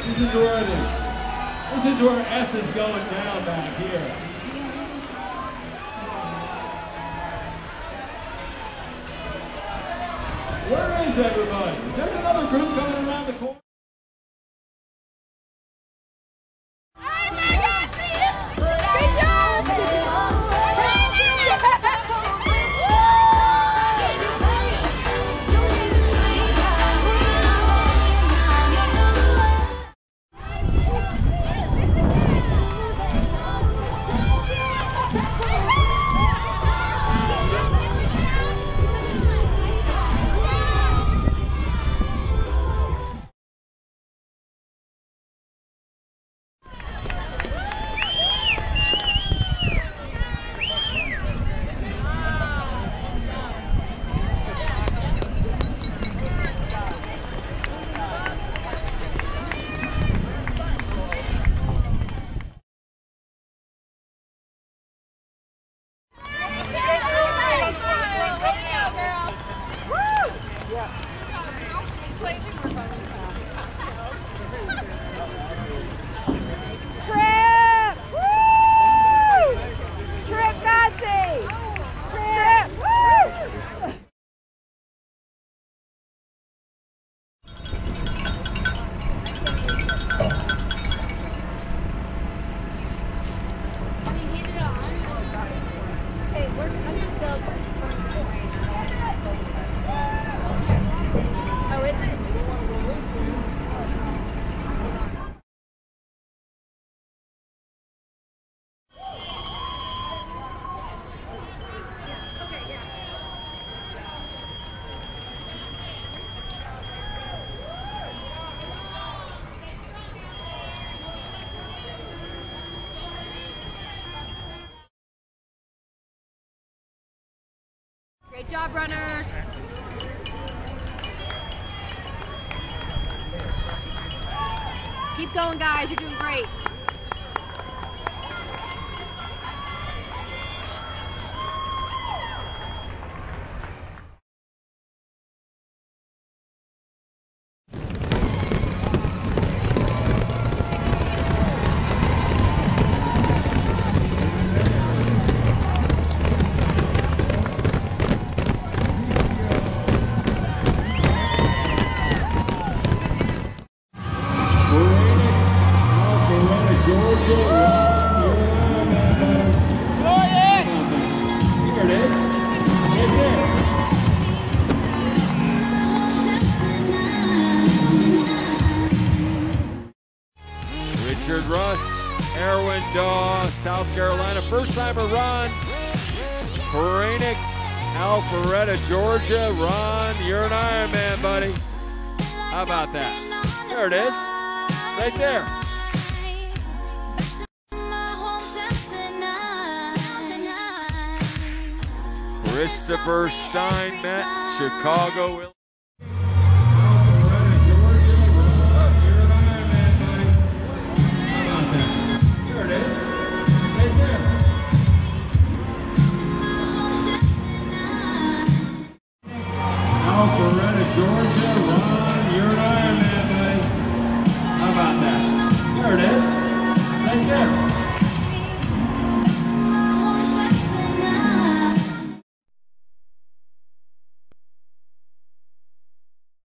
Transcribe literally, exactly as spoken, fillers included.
This is where it is. This is where S is going down back here. Where is everybody? Is there another group coming around the corner? Great job, runners. Keep going, guys. You're doing great. Richard Russ, Erwin Daw, South Carolina, first timer Ron Korenik, Alpharetta, Georgia. Ron, you're an Ironman, buddy. How about that? There it is, right there. Christopher Steinmetz, Chicago. Alpharetta, Georgia. Ron, you're an Ironman, buddy. How about that? There it is, right there.